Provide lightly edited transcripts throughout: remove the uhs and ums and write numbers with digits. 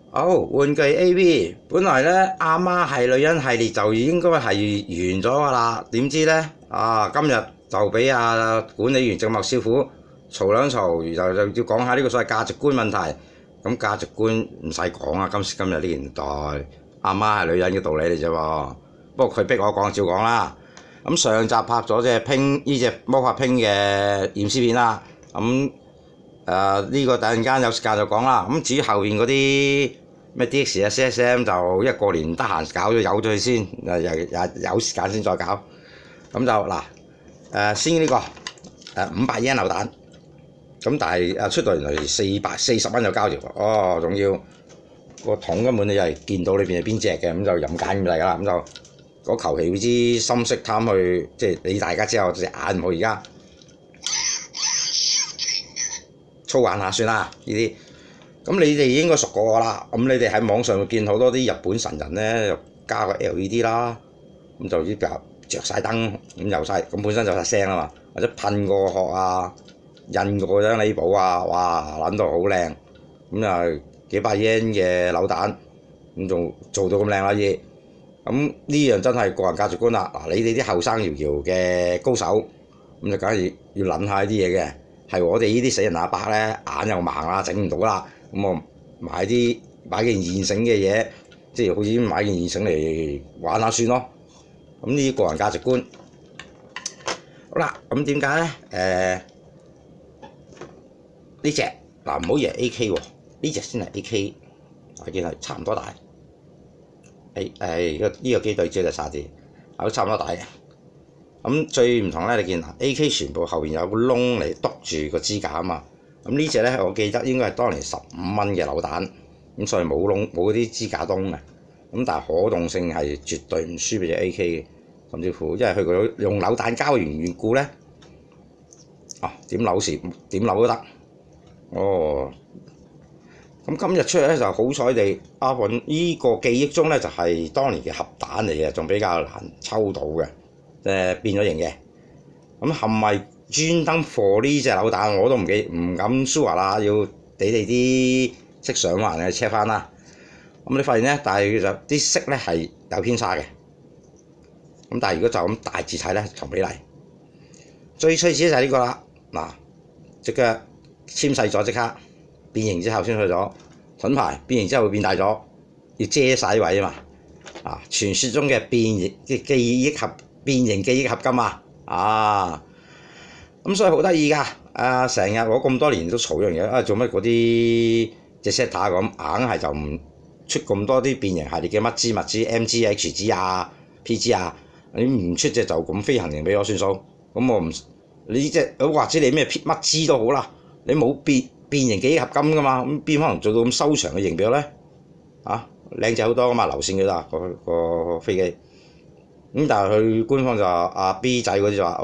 好，玩具 AV 本來咧阿媽係女人系列就應該係完咗㗎啦，點知咧今日就俾管理員植物師傅嘈兩嘈，就要講下呢個所謂價值觀問題。咁價值觀唔使講啊，今時今日呢個年代，阿媽係女人嘅道理嚟啫喎。不過佢逼我講照講啦。咁上集拍咗隻魔法拼嘅驗屍片啦。咁呢個等陣間有時間就講啦。咁至於後邊嗰啲咩 DX 啊 CSM 就一過年唔得閒搞咗有咗佢先，有時間先再搞。咁就嗱先呢個500 yen 扭蛋。咁但係出到嚟440蚊就交條，仲要個桶根本你係見到裏邊係邊隻嘅，咁就任揀咁嚟㗎啦。咁就嗰求其會知深色貪去，即係你大家知我隻眼唔好而家粗玩下算啦呢啲。咁你哋應該熟過我啦。咁你哋喺網上會見好多啲日本神人咧，又加個 LED 啦，咁就啲着晒燈，咁有晒，咁本身就晒聲啊嘛，或者噴個殼啊。印過張呢寶啊，哇撚到好靚，咁啊幾百 yen 嘅扭蛋，咁仲做到咁靚啦嘢，咁呢樣真係個人價值觀啦。嗱，你哋啲後生搖搖嘅高手，咁就梗係要諗下呢啲嘢嘅，係我哋呢啲死人阿伯咧眼又盲啦，整唔到啦，咁我買件現成嘅嘢，即係好似買件現成嚟玩下算咯。咁呢啲個人價值觀，好啦，咁點解咧？呢隻嗱唔好以為 AK 喎，呢隻先係 AK，我見係差唔多大。呢個機對焦就差啲，都差唔多大嘅。咁最唔同咧，你見嗱 AK 全部後邊有個窿嚟篤住個支架啊嘛。咁呢隻咧，我記得應該係當年15蚊嘅扭蛋，咁所以冇窿冇嗰啲支架窿嘅。咁但係可動性係絕對唔輸俾隻 AK 嘅，甚至乎因為佢用扭蛋膠原緣故咧，點扭都得。咁今日出嚟咧就好彩地，呢個記憶中咧就係當年嘅盒蛋嚟嘅，仲比較難抽到嘅，變咗形嘅。咁係咪專登 for 呢隻扭蛋我都唔敢 sure 啦，要你哋啲識上環嘅 check 翻啦。咁你發現咧，但係就啲色咧係有偏差嘅。咁但係如果就咁大致睇咧，同比例最趣旨就係呢個啦。嗱，隻腳纖細咗，即刻變形之後先去咗盾牌，變形之後會變大咗，要遮晒位啊嘛。傳說中嘅變形記憶合金啊，咁所以好得意㗎。成日我咁多年都嘈一樣嘢，做乜嗰啲隻 set 咁硬係就唔出咁多啲變形系列嘅乜支 MG、HG 啊、PG 啊，你唔出隻就咁飛行型俾我算數。咁我唔你隻或者你咩乜支都好啦。你冇變形記憶合金㗎嘛？咁邊可能做到咁修長嘅形表咧？靚仔好多㗎嘛，流線嘅咋個飛機。咁但係佢官方就話B 仔嗰啲就話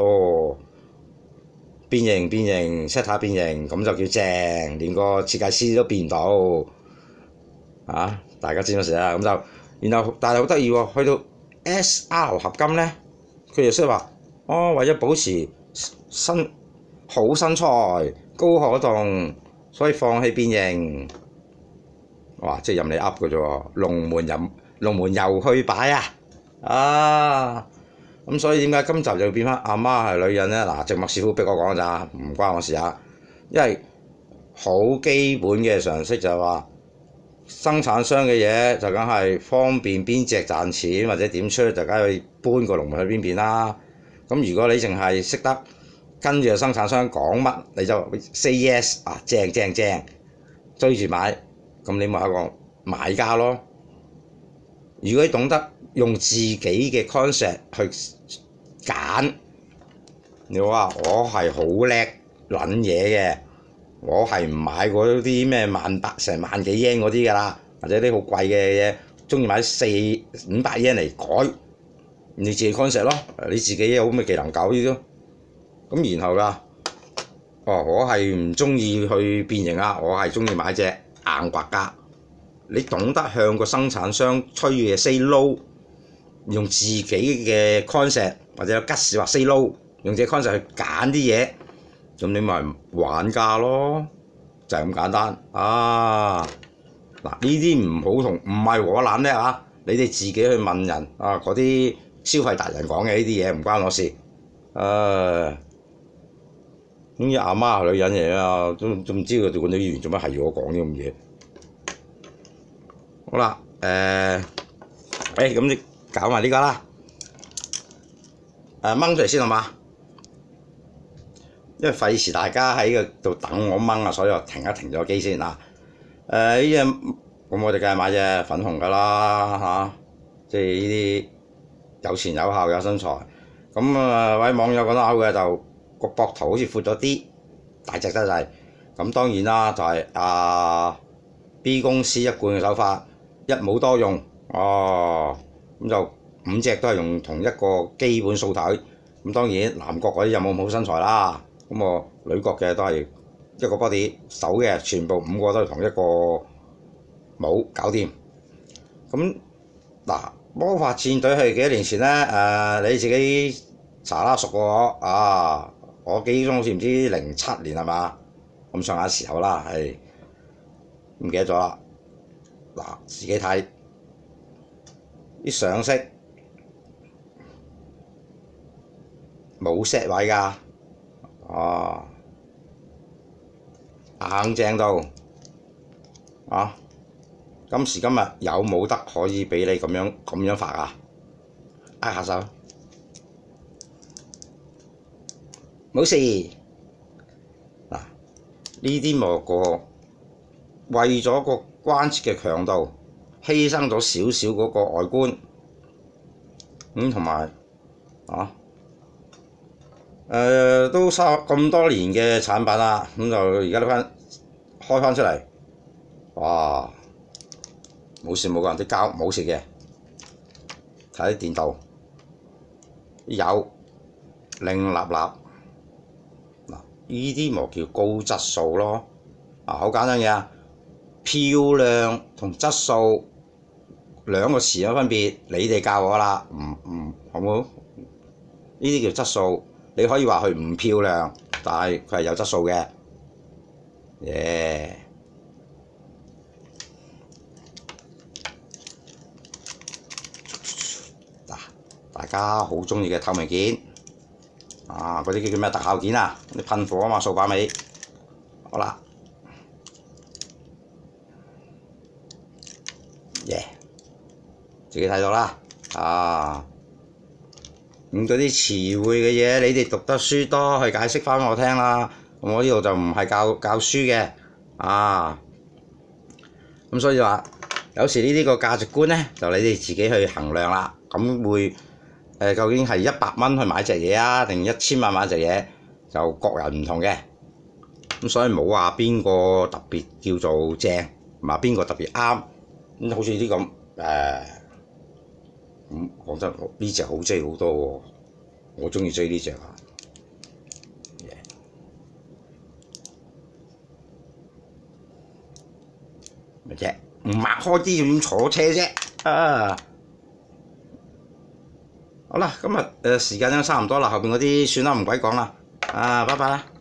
變形 set 下變形，咁就叫正，連個設計師都變唔到。大家知乜事啦？咁就然後但係好得意喎，去到 SR 合金咧，佢就識話為咗保持好身材。高可動，所以放棄變形，哇！即係任你噏嘅啫喎，龍門又去擺咁所以點解今集就變翻阿媽係女人咧？嗱，植物師傅逼我講咋，唔關我事啊。因為好基本嘅常識就係話，生產商嘅嘢就梗係方便邊隻賺錢或者點出就梗係搬個龍門去邊邊啦。咁如果你淨係識得跟住生產商講乜，你就 say yes 正追住買，咁你咪係一個買家咯。如果你懂得用自己嘅 concept 去揀，你話我係好叻撚嘢嘅，我係唔買嗰啲咩成萬幾 yen 嗰啲㗎啦，或者啲好貴嘅嘢，中意買400-500 yen 嚟改，你自己 concept 咯，你自己有咁嘅技能搞呢啲咯。咁然後我係唔中意去變形我係中意買隻硬刮㗎。你懂得向個生產商吹嘅 say no， 用自己嘅 concept 或者有吉士話 say no， 用自己 concept 去揀啲嘢，咁你咪玩家咯，就係咁簡單嗱，呢啲唔好同，唔係我懶叻啊！你哋自己去問人啊，嗰啲消費達人講嘅呢啲嘢唔關我事。咁啲阿媽係女人嚟啊，都唔知佢做管理員做乜係要我講呢咁嘢。好啦，咁你搞埋呢個啦，掹出嚟先好嘛？因為費事大家喺個度等我掹啊，所以我停一停咗機先啊。呢隻咁我哋梗係買隻粉紅㗎啦嚇，即係呢啲有錢有效有身材。咁位網友覺得啱嘅就個膊頭好似闊咗啲，大隻得滯。咁當然啦，就係B 公司一貫嘅手法，一冇多用哦，咁就5隻都係用同一個基本數體。咁當然男角嗰啲有冇好身材啦，咁我女角嘅都係一個 body， 手嘅全部5個都係同一個帽搞掂。咁嗱，魔法戰隊係幾多年前咧？你自己查啦，熟過我啊！我記憶中好似唔知07年係嘛？咁上下時候啦，係唔記得咗啦。嗱，自己睇啲上色冇 set 位㗎，硬正到啊！今時今日有冇得可以俾你咁樣發啊？握下手，冇事。嗱，呢啲莫過為咗個關節嘅強度，犧牲咗少少嗰個外觀，同埋都收咁多年嘅產品啦，咁就而家都開翻出嚟，哇！冇事冇個人啲膠冇事嘅，睇啲電鍍有靚立立。嗱，呢啲咪叫高質素咯。好簡單嘅啊，漂亮同質素兩個詞有分別，你哋教我啦，好冇？呢啲叫質素，你可以話佢唔漂亮，但係佢係有質素嘅。大家好中意嘅透明件，嗰啲叫咩特效件啊？啲噴火啊嘛，掃把尾。好啦，自己睇到啦。咁嗰啲詞彙嘅嘢，你哋讀得書多，去解釋翻我聽啦。我呢度就唔係教書嘅，咁所以話有時呢啲個價值觀咧，就你哋自己去衡量啦。咁會究竟係100蚊去買隻嘢啊，定1000萬買隻嘢，就各人唔同嘅。咁所以冇話邊個特別叫做正，唔係邊個特別啱。咁好似啲咁咁講真，呢隻好追好多喎，我中意追呢隻啊。咪啫，唔擘開啲要點坐車啫？好啦，今日時間都差唔多啦，後邊嗰啲算啦，唔鬼講啦。拜拜啦。